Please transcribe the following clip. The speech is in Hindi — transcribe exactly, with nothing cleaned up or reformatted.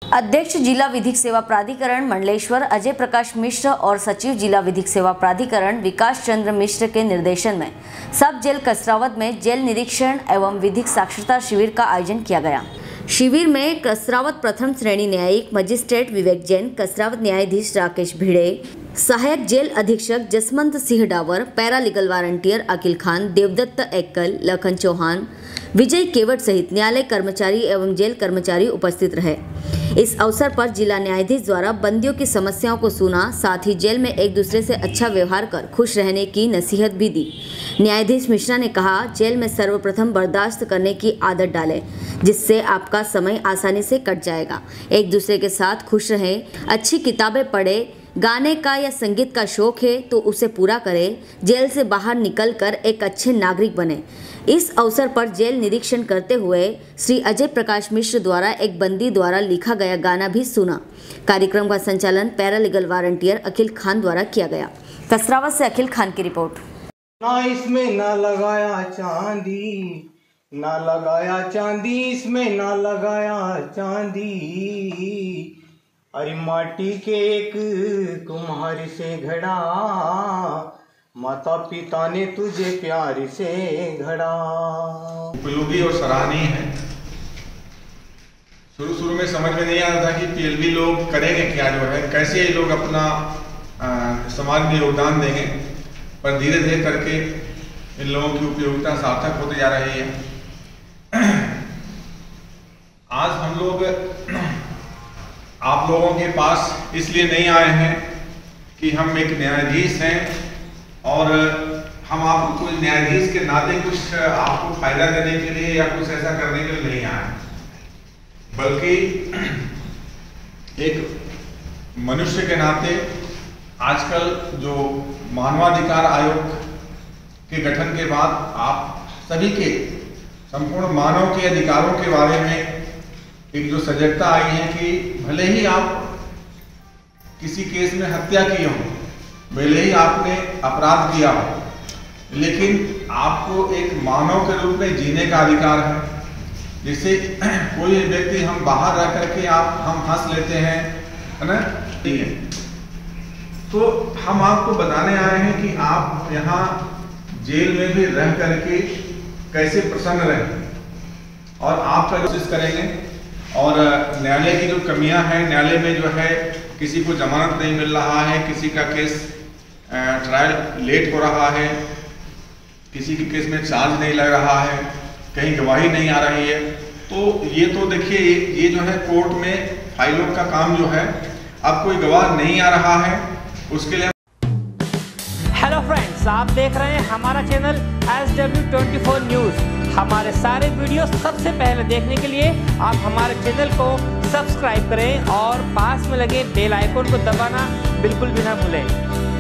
अध्यक्ष जिला विधिक सेवा प्राधिकरण मंडलेश्वर अजय प्रकाश मिश्र और सचिव जिला विधिक सेवा प्राधिकरण विकास चंद्र मिश्र के निर्देशन में सब जेल कसरावत में जेल निरीक्षण एवं विधिक साक्षरता शिविर का आयोजन किया गया। शिविर में कसरावत प्रथम श्रेणी न्यायिक मजिस्ट्रेट विवेक जैन, कसरावत न्यायाधीश राकेश भिड़े, सहायक जेल अधीक्षक जसवंत सिंह डावर, पैरालीगल वारंटियर अखिल खान, देवदत्त एक्कल, लखन चौहान, विजय केवट सहित न्यायालय कर्मचारी एवं जेल कर्मचारी उपस्थित रहे। इस अवसर पर जिला न्यायाधीश द्वारा बंदियों की समस्याओं को सुना, साथ ही जेल में एक दूसरे से अच्छा व्यवहार कर खुश रहने की नसीहत भी दी। न्यायाधीश मिश्रा ने कहा, जेल में सर्वप्रथम बर्दाश्त करने की आदत डालें, जिससे आपका समय आसानी से कट जाएगा। एक दूसरे के साथ खुश रहें, अच्छी किताबें पढ़ें, गाने का या संगीत का शौक है तो उसे पूरा करें। जेल से बाहर निकलकर एक अच्छे नागरिक बने। इस अवसर पर जेल निरीक्षण करते हुए श्री अजय प्रकाश मिश्र द्वारा एक बंदी द्वारा लिखा गया गाना भी सुना। कार्यक्रम का संचालन पैरालीगल वारंटियर अखिल खान द्वारा किया गया। कसरावत से अखिल खान की रिपोर्ट। ना इसमें ना लगाया चांदी, ना लगाया चांदी, इसमें ना लगाया चांदी। अरे माटी के एक कुम्हार से घड़ा, माता पिता ने तुझे प्यार से घड़ा। उपयोगी और सराहनीय है। शुरू शुरू में समझ में नहीं आ रहा था कि पीएलबी लोग करेंगे क्या, जो है कैसे ये लोग अपना आ, समाज में योगदान देंगे, पर धीरे धीरे करके इन लोगों की उपयोगिता सार्थक होती जा रही है। आज हम लोग आप लोगों के पास इसलिए नहीं आए हैं कि हम एक न्यायाधीश हैं और हम आपको न्यायाधीश के नाते कुछ आपको फायदा देने के लिए या कुछ ऐसा करने के लिए नहीं आए, बल्कि एक मनुष्य के नाते आजकल जो मानवाधिकार आयोग के गठन के बाद आप सभी के संपूर्ण मानव के अधिकारों के बारे में एक जो सजगता आई है कि भले ही आप किसी केस में हत्या की हो, भले ही आपने अपराध किया हो, लेकिन आपको एक मानव के रूप में जीने का अधिकार है। जैसे कोई व्यक्ति हम बाहर रह करके आप हम हंस लेते हैं, है ना, ठीक है, तो हम आपको बताने आए हैं कि आप यहाँ जेल में भी रह करके कैसे प्रसन्न रहें और आप कोशिश करेंगे। और न्यायालय की जो कमियां हैं, न्यायालय में जो है किसी को जमानत नहीं मिल रहा है, किसी का केस ट्रायल लेट हो रहा है, किसी के केस में चार्ज नहीं लग रहा है, कहीं गवाही नहीं आ रही है, तो ये तो देखिए ये जो है कोर्ट में फाइलों का काम जो है, अब कोई गवाह नहीं आ रहा है, उसके लिए। हेलो फ्रेंड्स, आप देख रहे हैं हमारा channel S W twenty four news. हमारे सारे वीडियो सबसे पहले देखने के लिए आप हमारे चैनल को सब्सक्राइब करें और पास में लगे बेल आइकन को दबाना बिल्कुल भी ना भूलें।